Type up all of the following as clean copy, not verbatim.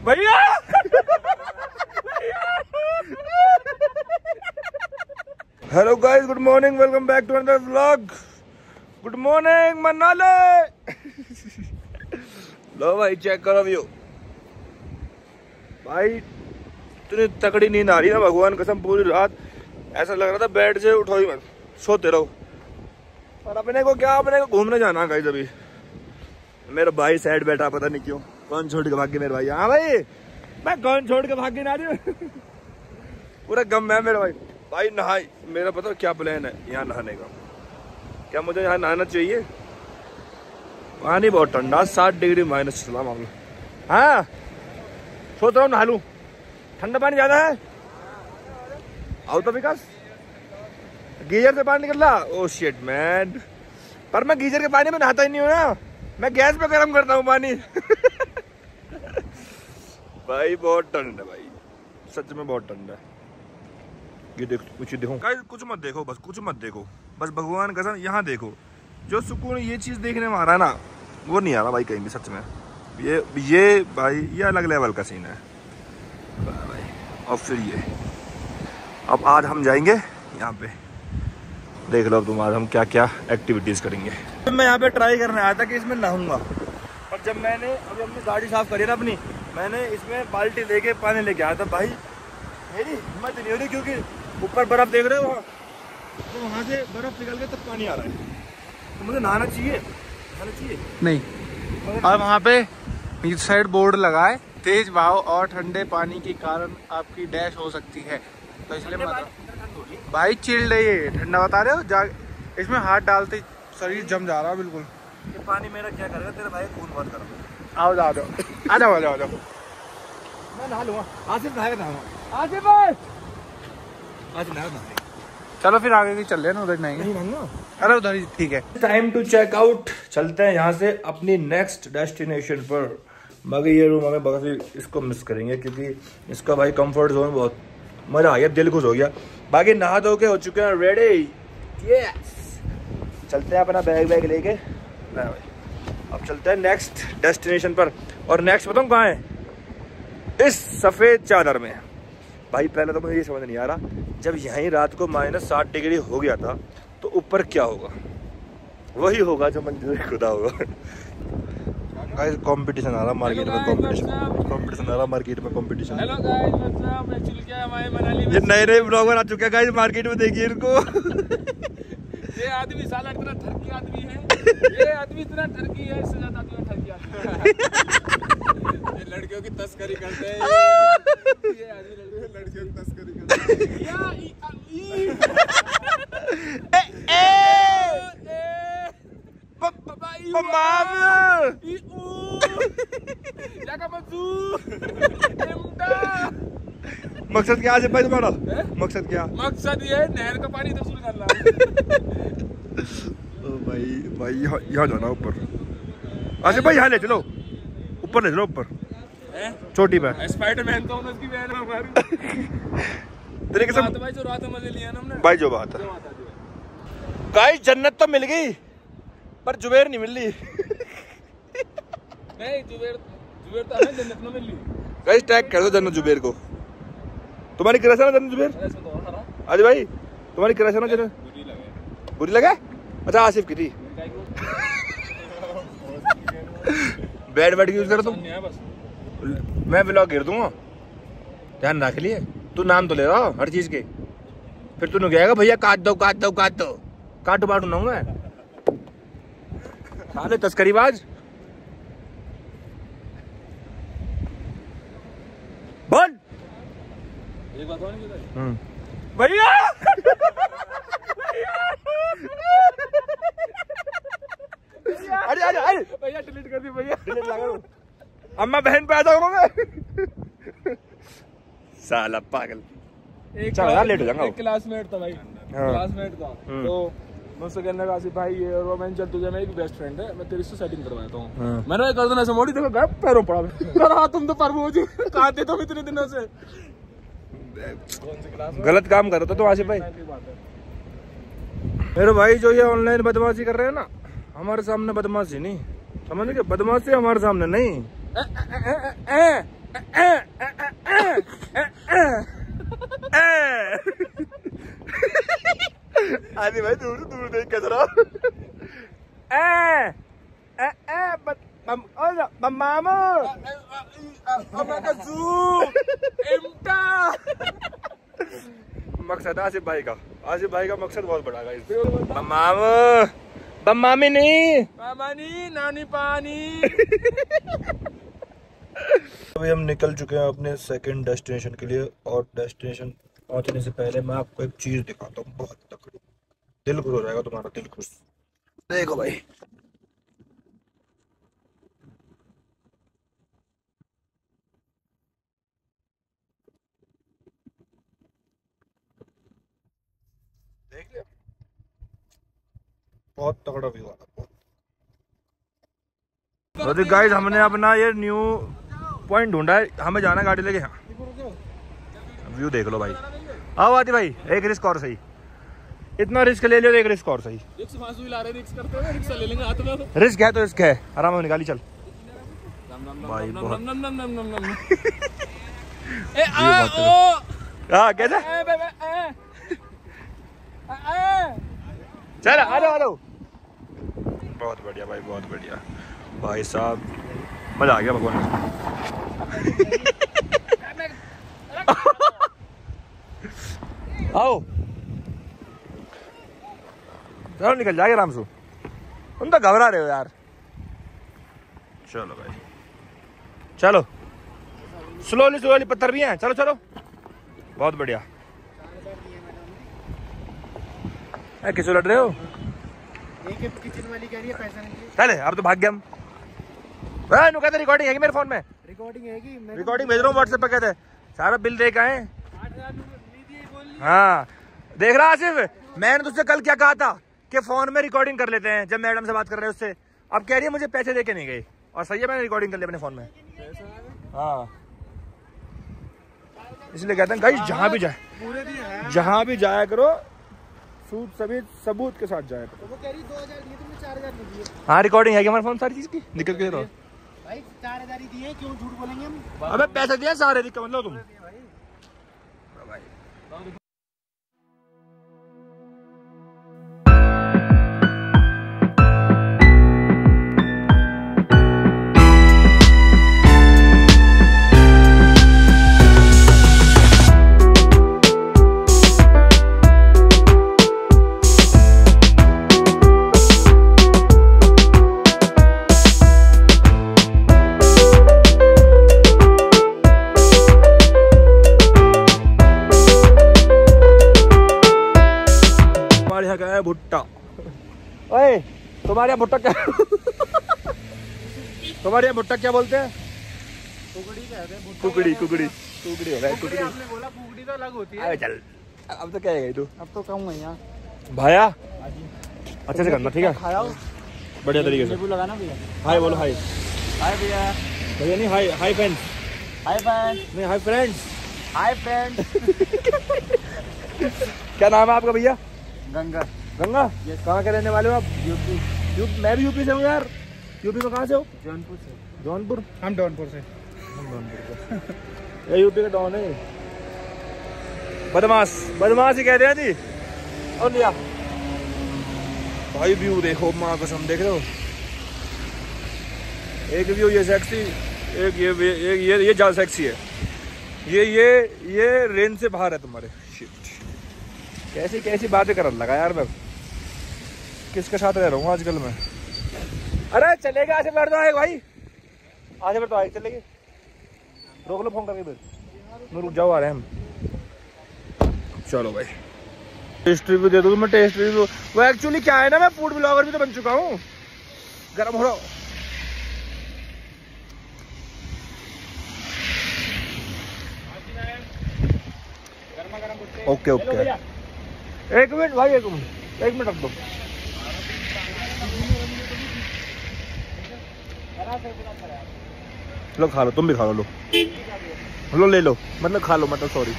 भैया hello guys, good morning, welcome back to another vlog. Good morning Manali. लो भाई check करो व्यू भाई, इतनी तगड़ी नींद आ रही है ना भगवान कसम, पूरी रात ऐसा लग रहा था बेड से उठो ही मत, सोते रहो। और अपने को घूमने जाना गाइस। अभी मेरा भाई साइड बैठा, पता नहीं क्यों, कौन छोड़ के भाग गया मेरे भाई। हाँ भाई, मैं कौन छोड़ के भाग गया ना रही पूरा गम है मेरा भाई। भाई नहाई, मेरा पता क्या प्लान है यहाँ नहाने का। क्या मुझे यहाँ नहाना चाहिए? पानी बहुत ठंडा, 7 डिग्री माइनस चला मामला। हाँ सोच रहा हूँ नहा लूँ, ठंडा पानी ज्यादा है। आओ तो विकास, गीजर से पानी निकल रहा। ओ शिट मैन, पर मैं गीजर के पानी में नहाता ही नहीं हूँ ना, मैं गैस पे गर्म करता हूँ पानी। भाई बहुत ठंड है भाई, सच में बहुत ठंड है। ये देखो, कुछ देखो कुछ मत देखो, बस कुछ मत देखो, बस भगवान कसम यहाँ देखो। जो सुकून ये चीज देखने में आ रहा है ना, वो नहीं आ रहा भाई कहीं भी सच में। ये भाई ये अलग लेवल का सीन है भाई। और फिर ये अब आज हम जाएंगे यहाँ पे, देख लो अब तुम आज हम क्या क्या एक्टिविटीज करेंगे। तो मैं यहाँ पे ट्राई करने आया था कि इसमें नहाऊंगा, और जब मैंने अभी अपनी गाड़ी साफ करी ना अपनी, मैंने इसमें बाल्टी लेके पानी लेके आया था भाई, मेरी हिम्मत नहीं हो रही क्योंकि ऊपर बर्फ देख रहे हो वहाँ, तो वहाँ से बर्फ निकल के तब पानी आ रहा है। तो मुझे नहाना चाहिए नहीं। और वहाँ पे इस साइड बोर्ड लगा है, तेज बहाव और ठंडे पानी के कारण आपकी डैश हो सकती है, तो इसलिए मत भाई चिल्ड है ये। ठंडा बता रहे हो, इसमें हाथ डालते शरीर जम जा रहा है बिल्कुल। ये पानी मेरा क्या करेगा, तेरा भाई खून बंद करो। आओ जाओ आ जाओ मैं नहा लूंगा, आसिफ नहाएगा, आसिफ भाई आज नहा। चलो फिर आगे की चल रहे हैं ना, उधर नहीं। अरे उधर ही ठीक है। टाइम टू चेक आउट, चलते हैं यहाँ से अपनी नेक्स्ट डेस्टिनेशन पर। मगर ये रूम हमें बहुत, इसको मिस करेंगे क्योंकि इसका भाई कंफर्ट जोन बहुत मजा आ गया, दिल खुश हो गया। बाकी नहा धो के हो चुके हैं रेडी, यस। चलते हैं अपना बैग लेके भाई, अब चलते हैं नेक्स्ट डेस्टिनेशन पर। और नेक्स्ट बताऊँ कहाँ है? इस सफेद चादर में भाई। पहले तो मुझे ये समझ नहीं आ रहा, जब यहीं रात को -7 डिग्री हो गया था तो ऊपर क्या होगा? वही होगा जो मंदिर खुदा होगा। गाइस कंपटीशन आ रहा मार्केट में, कंपटीशन आ रहा मार्केट में, कंपटीशन। हेलो गाइस, मतलब एक्चुअली क्या है, हमारे मनाली में ये नए ब्लॉगर आ चुके हैं गाइस मार्केट में, देखिए इनको। ये आदमी साला इतना ठरकी आदमी है, ये आदमी इतना ठरकी है, इससे ज्यादा आदमी ठरकी आदमी है। ये लड़कियों की तस्करी करते हैं, ये आदमी लड़कियों की तस्करी करते हैं। मकसद क्या है भाई तुम्हारा? मकसद क्या? मकसद ये है, नहर का पानी इधर शुरू करना। भाई यहाँ जाना ऊपर। अच्छा भाई यहाँ ले चलो, ऊपर ले चलो, ऊपर चोटी पे। स्पाइडरमैन तो उसकी बहन है हमारी। तरीके से भाई जो रात में मजे लिया ना हमने भाई, जो बात है गाइस, जन्नत तो मिल गई पर जुबैर नहीं मिल रही। नहीं, जुबैर तो हमें जन्नत में मिल ली। गाइस टैग कर दो जन्नत जुबैर को। तुम्हारी क्रश है ना जन्नत जुबैर? अजय भाई तुम्हारी क्रश है ना जन्नत? बुरी लगे? अच्छा आसिफ की थी। बैड यूज कर तुम, मैं ब्लॉग गिर दूंगा, ध्यान रख लिए। तू नाम तो ले रहा हर चीज के, फिर तू कहेगा भैया काट दो काटू बाटू ना मैं साले तस्करीबाज। बोल एक बात और भैया। अरे भैया डिलीट कर दी भैया, डिलीट लगा दो। अम्मा बहन पे आ जाऊंगा साला पागल। चल यार लेट हो जाऊंगा। एक क्लासमेट था भाई, क्लासमेट था, तो मुझसे कहने लगा आसिफ भाई ये, और मैंने चल तुझे मेरी बेस्ट फ्रेंड है, मैं तेरी से सेटिंग करवाता हूँ। मैंने कर देना ऐसे मोड़ी, देखो गए पैरों पड़ा करा, तुम तो परमोजी कहा थे तुम इतने दिनों से। गलत काम कर रहे थे तो आसिफ भाई। मेरे भाई जो ये ऑनलाइन बदमाशी कर रहे हैं ना, हमारे सामने बदमाशी नहीं, समझ गए? बदमाशी हमारे सामने नहीं। आदि भाई दूर दूर देख के जरा मामा मकसद आसिफ भाई का मकसद बहुत बड़ा है। मामी नहीं नानी पानी। अभी हम निकल चुके हैं अपने सेकंड डेस्टिनेशन के लिए, और डेस्टिनेशन पहुंचने से पहले मैं आपको एक चीज दिखाता हूँ, बहुत तकड़ी, दिल खुश हो जाएगा तुम्हारा, दिल खुश। देखो भाई, देख लिया, बहुत तगड़ा व्यू आ रहा है। तो गाइस हमने अपना ये न्यू पॉइंट ढूंढा है, हमें जाना गाड़ी लेके। हाँ व्यू देख लो भाई। आओ आदि भाई, एक रिस्क और सही, इतना रिस्क ले लियो, एक रिस्क और सही। रिक्स करते हैं, रिक्शा ले लेंगे हाथ में। रिस्क है तो रिस्क है, आराम से निकाली चल भाई। बहुत हाँ कैसा चल आ जाओ। बहुत बढ़िया भाई, बहुत बढ़िया भाई साहब, मजा आ गया भगवान। आओ चलो निकल जाएगा आराम से, तुम तो घबरा रहे हो यार। चलो भाई चलो, स्लोली पत्थर भी हैं, चलो चलो, बहुत बढ़िया। किससे लड़ रहे हो? किचन वाली कह रही है पैसा नहीं। चले अब तो भाग गए हम। कहते रिकॉर्डिंग है मेरे फोन में, रिकॉर्डिंग भेज रहा हूँ व्हाट्सएप पे, कहते सारा बिल देख आए। हाँ देख रहा आसिफ, मैंने तुझसे कल क्या कहा था कि फोन में रिकॉर्डिंग कर लेते हैं जब मैडम से बात कर रहे हैं उससे, अब कह रही है मुझे पैसे दे के नहीं गई, और सही है मैंने रिकॉर्डिंग कर ली अपने फोन में। हाँ इसलिए कहते हैं गाइस, जहाँ भी जाया करो सबूत के साथ जाया करो। वो कह रही 2000 दिए तुमने, 4000 नहीं दिए। हाँ रिकॉर्डिंग है हमारे फोन सारी चीज की, निकल के रहो भाई 4000 ही दिए, क्यों झूठ बोलेंगे हम? अबे पैसे दिए सारे, मतलब तुम भुट्टा। ओए तुम्हारे यहाँ भुट्टा क्या तुम्हारे यहाँ भुट्टा क्या बोलते हैं? कुकड़ी हो गया, कुकड़ी। आपने बोला कुकड़ी तो अलग होती है। अबे चल, अब तो क्या है तू? अब तो कहूँगा यहाँ भाया अच्छे से करना, ठीक है? बढ़िया तरीके से लगाना भैया। हाय बोलो, हाय हाय भैया। भैया नहीं, हाय हाय फ्रेंड्स, हाय फ्रेंड्स, नहीं हाय फ्रेंड्स, हाय फ्रेंड्स। क्या नाम है आपका भैया? गंगा। गंगा, कहाँ के रहने वाले हो आप? यूपी। मैं भी यूपी से हूँ यार। यूपी में कहाँ से हो? जौनपुर से। जौनपुर? हम जौनपुर से। ये यूपी का डॉन है, बदमाश ही कहते हैं जी। और लिया भाई व्यू देखो, माँ कसम देख रहे हो, एक व्यू ये सेक्सी, एक ये ज्यादा सेक्सी है, ये रेंज से बाहर है तुम्हारे। शिट, कैसी बातें कर लगा यार, मैं किसके साथ रह रहा हूँ आजकल मैं। अरे चलेगा, आगे बढ़ जाए भाई, आगे बढ़ तो आए, चलेंगे, रोक लो फोन करके, फिर रुक जाओ, आ रहे हैं हम। चलो भाई टेस्ट रिव्यू दे दो, मैं टेस्ट रिव्यू। वो एक्चुअली क्या है ना, मैं फूड ब्लॉगर भी तो बन चुका हूँ, गर्म हो रहा हूँ। ओके एक मिनट भाई, एक मिनट रख दो। लो खा लो, तुम भी खा लो, ले लो, मतलब खा लो, मतलब सॉरी।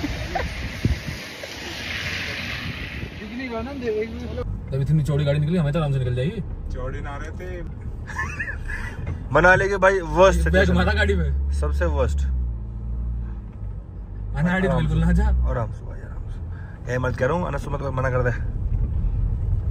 जब इतनी चौड़ी गाड़ी निकली, हमें तो आराम से निकल जाएगी। चौड़ी ना रहे थे। मनाली के भाई वर्स्ट गाड़ी में सबसे वर्स्ट। बिल्कुल ना जा, आराम से भाई, आराम से। मत कह रहा हूँ, अनस मत मना कर दे।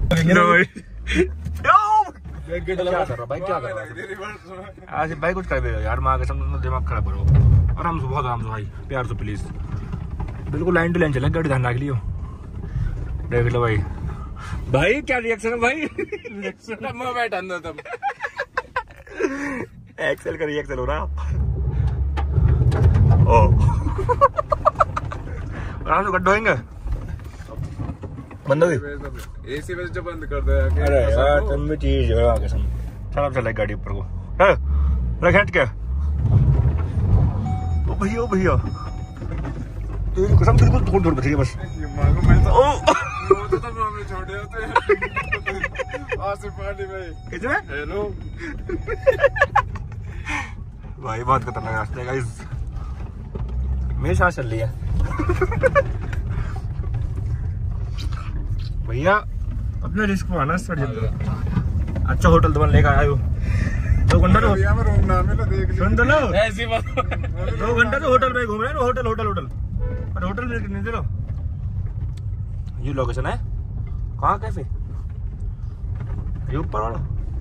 भाई क्या कर रहा है ऐसे भाई, कुछ कर दे यार, माँ कसम दिमाग खराब करो। आराम से, बहुत आराम से भाई, प्यार से प्लीज, बिल्कुल लाइन टू लाइन चले, गाड़ी ध्यान रख लियो। देख लो भाई, भाई क्या रिएक्शन है भाई? मैं बैठा अंदर तब एक्सेल का रिएक्शन हो रहा। ओ आराम से गड्ढा होंगे, बंद हो गई एसी वजह से बंद कर दो। अरे यार तुम भी चीज हो कसम। चल अब चले गाड़ी ऊपर को, रख हट के। ओ भैया तेरी कसम बिल्कुल थोड़ी थोड़ी बची है बस। छोटे होते हैं आसिफ पानी भाई, कितने हेलो भाई, बहुत खतरनाक रास्ता है गाइस, मेरी सांस चल रही है। भैया अपने रिस्क पे आना सर, अच्छा होटल तुम्हारे लेकर आया हो। 2 घंटा तो रूम नाम है ना, देख सुन तो लो, ऐसी बात 2 घंटा तो होटल में घूम रहे हैं। होटल होटल होटल पर होटल में नहीं दे लो। ये लोकेशन है कहाँ, कैफे ये ऊपर वाला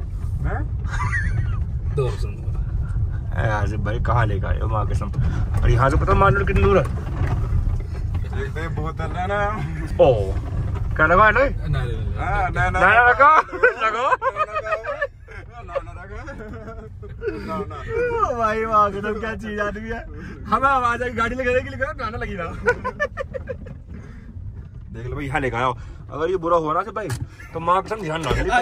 यार भाई, कहाँ लेकर आए हो माँ कसम। और यहाँ से पता मान लो कितनी दूर है। देखते हैं बोतल है ना। ओ क्या लगा है? भाई वाह एकदम क्या चीज आदमी है। हमें आवाज आई गाड़ी लेके गाना लगी ना। देख लो भाई, यहाँ लेकर आओ। अगर ये बुरा हुआ ना भाई तो माँ कसम ध्यान रखना।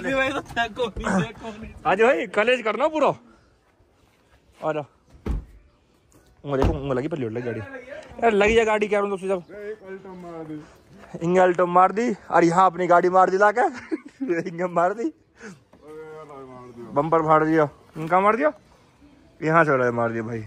आज भाई कॉलेज करना पूरा। आ जा, देखो लगी पर लगी गाड़ी यार, लगी है गाड़ी। क्या दोस्तों जब इंगल्टो मार दी और यहाँ अपनी गाड़ी मार दी लाके इंगम मार दी, बम्पर फाड़ दिया। इनका मार दिया, यहाँ से मार दिया भाई।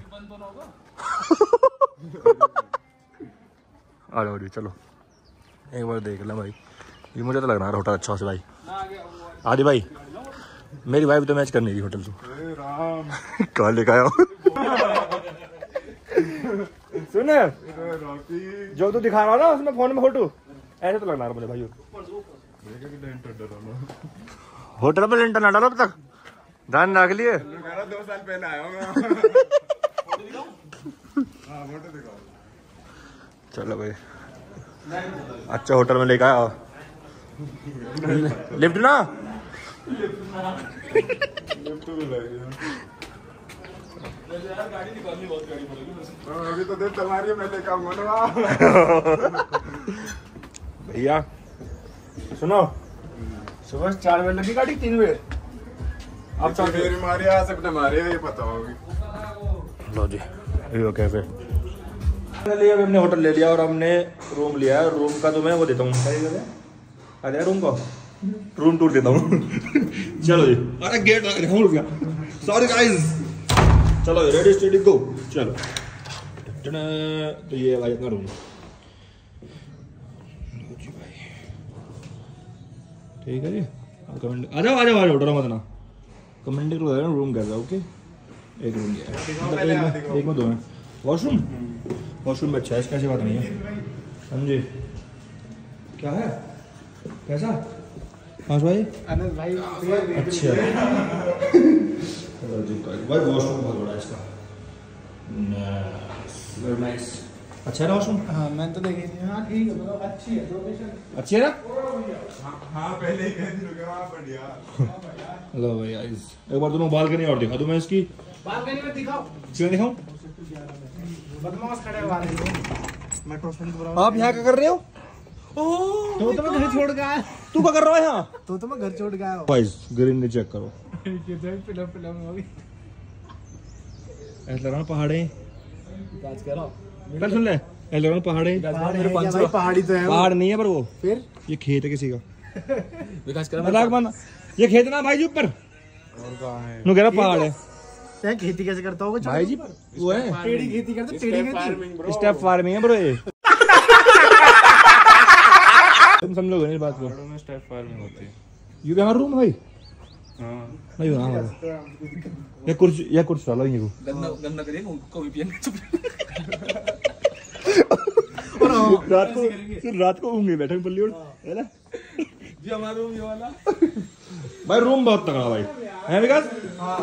आ जाओ चलो एक बार देख लो भाई। ये मुझे तो लग रहा है होटल अच्छा से भाई। आदि भाई मेरी वाइफ तो मैच करनी थी होटल से। कहाँ लेकर आया सुन, जो तू दिखा रहा ना उसमें फोन में फोटो ऐसे तो लगना रहा मुझे भाई। होटल में लेंटर ना डालो अब तक, ध्यान रख लिए। 2 साल पहले आया हूँ। चलो भाई, अच्छा होटल में लेकर आया। लिफ्ट ना अभी तो देर तुम्हारी मैं लेकर आऊंगा। भैया सुनो, सुबह 4 बजे लगी गाड़ी, 3 बजे अब तो मेरी मारी आ सकते मारी ये पता होगी। लो जी ये कैफे ले, अभी हमने होटल ले लिया और हमने रूम लिया है। रूम का तो मैं वो देता हूँ, आ जाए रूम का रूम टूर देता हूँ। चलो जी, अरे गेट लग गया, सॉरी गाइस। चलो रेडी स्टेडी गो। चलो तो ये भाई अपना रूम जी भाई, ठीक है जी। कमेंट आ जाओ होटल मत ना, कमेंट रूम कर रहा है। ओके एक रूम लिया, एक में 2 है। वॉशरूम में अच्छा है, इसका ऐसी बात नहीं है। समझे क्या है कैसा? हाँ भाई अनंत भाई अच्छा भाई, वॉशरूम बहुत बड़ा है इसका, नाइस। अच्छा है ना वॉशरूम? हाँ मैंने तो देखी थी। हाँ ठीक है, मतलब अच्छी है लोकेशन, अच्छी है ना? हाँ पहले ही कह दी वहाँ बढ़िया। लो भाई गाइस, एक बार तुम्हें बालकनी और दिखा दूं मैं इसकी। बालकनी में दिखाओ, क्यों दिखाऊं? बदमाश खड़े हुआ मेट्रो स्टेशन। आप यहाँ क्या कर रहे हो? तो मैं घर छोड़ के आया। तू क्या कर रहा है यहाँ? तो मैं घर छोड़ के आया। गाइस ग्रीन ने चेक करो, फिल्म होगी ऐसा लग रहा पहाड़े। आज कह रहा हूँ पहले सुन ले, ऐसा लग रहा पहाड़े। पहाड़ी तो है, पहाड़ नहीं है पर वो फिर ये खेत है किसी का। विकास मजाक बना, ये खेत ना भाई जी ऊपर। नु कह रहा पहाड़ है। क्या खेती कैसे करता होगा भाई जी वो है टेढ़ी खेती करते, टेढ़ी खेती स्टेप फार्मिंग है ब्रो ये। तुम समझोगे नहीं इस बात को। में स्टेप फार्मिंग होती है। ये भी हमारा रूम है भाई। हाँ नहीं होना हमारा। ये कुर्सी डालो ये को। गंदा करिए उनको भी पियने चुप। रात को सिर्फ रात को घूमने बैठे पल्ली और है ना। ये हमारा रूम ये वाला भाई रूम बहुत तगड़ा भाई है विकास। हाँ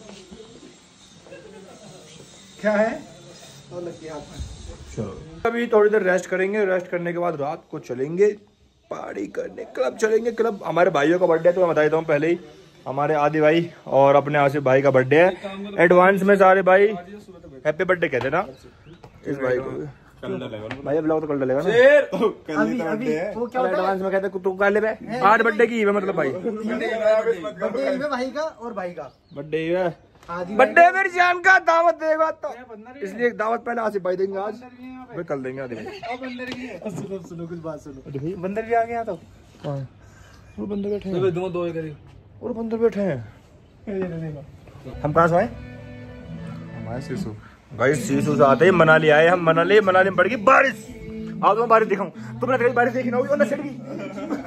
क्या है तो लगी हाथ में। चलो अभी थोड़ी देर रेस्ट करेंगे, रेस्ट करने के बाद रात को चलेंगे पार्टी करने, क्लब चलेंगे। क्लब हमारे भाइयों का बर्थडे है तो मैं बता देता हूँ पहले ही, हमारे आदि भाई और अपने आसिफ भाई का बर्थडे है। एडवांस में सारे भाई हैप्पी बर्थडे कहते ना इस भाई को। भाई ब्लॉग तो कर डालेगा ना अभी वो क्या होता है एडवांस में कहते तू कर ले बे। आज बर्थडे की है मतलब भाई बर्थडे भाई का और भाई का बर्थडे है, आदि बर्थडे मेरी जान का दावत देगा तो इसलिए दावत पहले आसिफ भाई देंगे आज, फिर कल देंगे आदि भाई। सुनो कुछ बात सुनो, बंदर भी आ गया तो वो बंदर बैठे हैं, दो करी और बंदर बैठे हैं। हम कहाँ से आए? हमारे सीसू भाई, सीसू से आते ही मनाली आए हम। मनाली में पड़ गई बारिश। आओ तुम्हें बारिश दिखाऊं, तुमने कभी बारिश देखी ना होगी, वरना सड़ गई।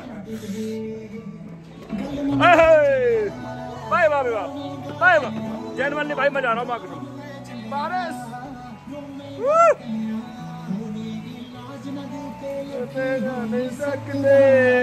Bye bye bye bye Jainwal भाई मैं जा रहा हूँ बारिश। नहीं सकते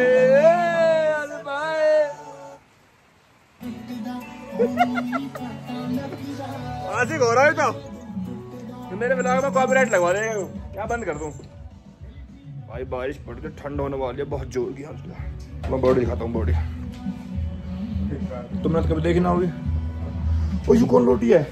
आशिक हो रहा है क्या? मेरे ब्लॉग में कॉपीराइट लगवा देंगे, क्या बंद कर दूं? भाई बारिश पड़ के ठंड होने वाली है बहुत जोर की। मैं बॉडी दिखाता हूँ, बॉडी तुमने तो कभी देखी ना होगी। ओ ये कौन रोटी है?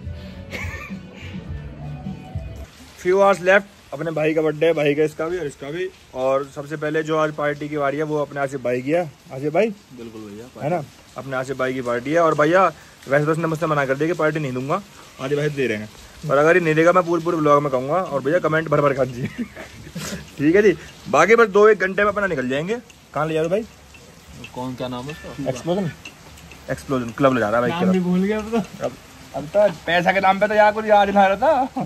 फ्यू आवर्स लेफ्ट, अपने भाई का बर्थडे है, भाई का इसका भी और इसका भी। और सबसे पहले जो आज पार्टी की बारी है वो अपने आसिफ भाई की है। आसिफ भाई बिल्कुल भैया है ना, अपने आसिफ भाई की पार्टी है। और भैया वैसे तो उसने मुझसे मना कर दिया कि पार्टी नहीं दूंगा, आदित्य भाई दे रहे हैं, और अगर ये नहीं देगा मैं पूरे ब्लॉग में कहूँगा। और भैया कमेंट भर खा दीजिए ठीक है जी। बाकी बस 2-1 घंटे में अपना निकल जाएंगे। कहाँ ले जा रहे भाई? कौन क्या नाम है उसका? एक्सप्लोजन क्लब ले जा रहा है भाई। नाम भी भूल गया अब तो पैसा के नाम पे तो यार कुछ याद दिला रहा था।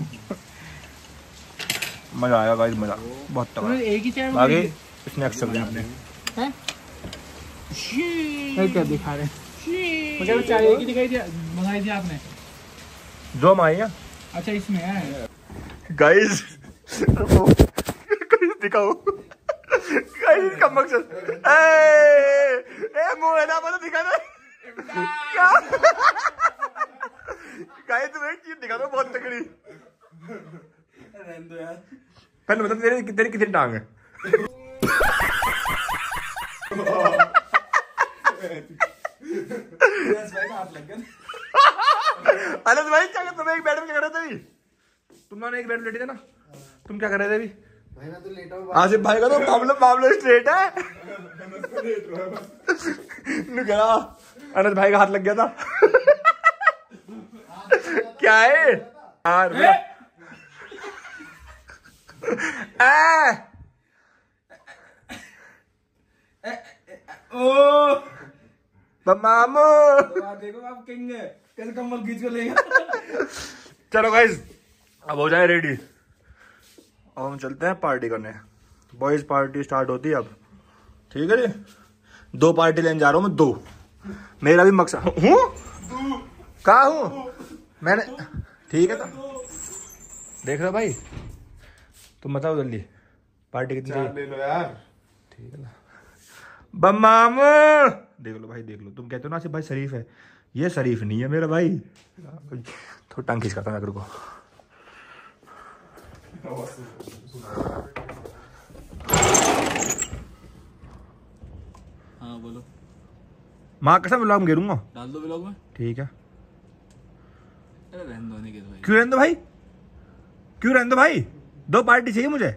मजा आया भाई, मजा बहुत तगड़ा। एक ही चाय बाकी स्नैक्स चल रहे हैं अपने। क्या दिखा रहे मुझे? चाय एक ही दिखाई थी, मंगाई थी आपने जो हम आए हैं। अच्छा इसमें है गाइस दिखाओ गाइस का मकसद मुंह है ना पता दिखा ना क्या गाइस तुम एक चीज दिखा दो बहुत तगड़ी। पहले मतलब तेरी कितनी टांग है? अनंत भाई क्या तुम एक बेड में क्या कर रहे थे? तुम एक बेड में लेटे थे ना, तुम क्या कर रहे थे अभी? भाई मैं तो लेटा हूँ। आसिफ भाई का तो मामला स्ट्रेट है। अनंत भाई का हाथ लग गया था। क्या है यार? मामू देखो आप किंग है, कैसे कम्बल खींच कर लेगा। चलो गाइस अब हो जाए रेडी, अब हम चलते हैं पार्टी करने। बॉयज पार्टी स्टार्ट होती है अब, ठीक है जी। 2 पार्टी लेने जा रहा हूँ मैं, 2। मेरा भी मकसद हूँ कहाँ हूँ मैंने, ठीक है तो देख रहे भाई, तुम बताओ जल्दी पार्टी कितनी चाहिए? ले लो यार, ठीक है ना। बम्माम देख लो भाई, देख लो। तुम कहते हो ना आसिफ भाई शरीफ है, ये शरीफ नहीं है मेरा भाई। थोड़ा टांग खींच करता मैं को। हाँ बोलो। माँ कसम ब्लॉग में गिरूंगा, डाल दो ब्लॉग में। ठीक है। अरे रहने दो, नहीं भाई। क्यों रहने दो भाई? क्यों रहने दो भाई? 2 पार्टी चाहिए मुझे।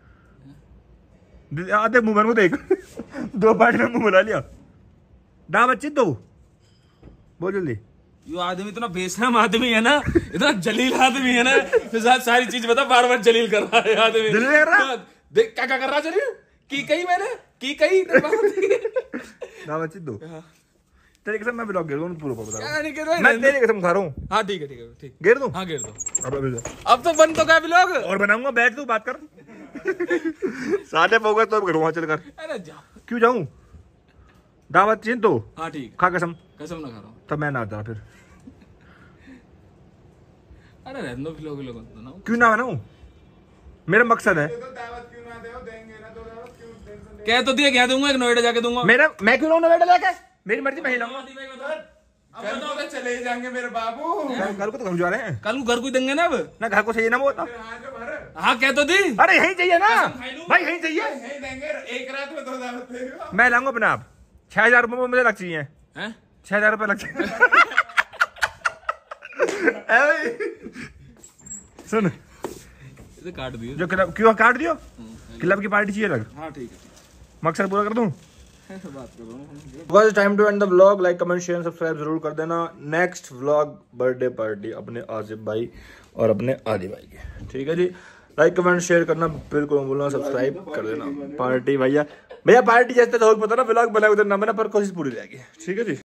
आते मुंह को देख 2 पार्टी में मुंह बना लिया। डा बच्ची 2 बोल जल्दी। यो आदमी इतना बेशरम आदमी है ना, इतना जलील आदमी है ना, सारी चीज बता, बार बार जलील कर रहा है आदमी। जलील कर रहा है? देख क्या कर रहा है जलील। की कही मैंने की कही डा बच्ची 2 तेरी कसम मैं ब्लॉग गिर दूं पूरा बता रहा हूं। मैं तेरी कसम खा रहा हूं। हाँ ठीक है ठीक है, ठीक गिर दूं? हाँ गिर दो। अब तो बंद तो क्या ब्लॉग और बनाऊंगा, बैठ तू बात कर। साले फोकस तो करूंगा चल कर। अरे जा, क्यों जाऊं? दावत चीन तो हाँ ठीक खा कसम कसम ना खा रहा हूँ। तब मैं ना आता फिर। अरे रहने दो ब्लॉग बनाओ। क्यों ना बनाऊं? मेरा मकसद है। कह तो दिया, क्या दूंगा, एक नोएडा जाके दूंगा। मैं क्यों नोएडा जाके, मेरी मर्जी, मैं ही लाऊंगा। कल तो चले ही जाएंगे मेरे बाबू। घर को तो हम जा रहे हैं, कल को घर को देंगे ना। अब ना घर को चाहिए ना वो तो। हाँ कह तो दी। अरे यही चाहिए ना भाई, यही चाहिए। नहीं देंगे, एक रात में 2 दावत देगा। मैं लाऊंगा अपने आप। 6,000 रुपये मुझे लग चाहिए। 6,000 रुपये लग चाहिए। सुन, इसे काट दियो, जो क्लब क्यों काट दियो, क्लब की पार्टी चाहिए लग। हाँ ठीक है, मकसद पूरा कर दूं। बात कर रहा हूँ। Time to end the vlog. Like comment share subscribe जरूर कर देना। नेक्स्ट व्लॉग बर्थडे पार्टी अपने आसिफ भाई और अपने आदि भाई की, ठीक है जी। लाइक कमेंट शेयर करना बिल्कुल बोलना, सब्सक्राइब कर देना। पार्टी भैया पार्टी जैसे तो पता ना व्लॉग बना उधर ना बना, पर कोशिश पूरी रहेगी, ठीक है जी।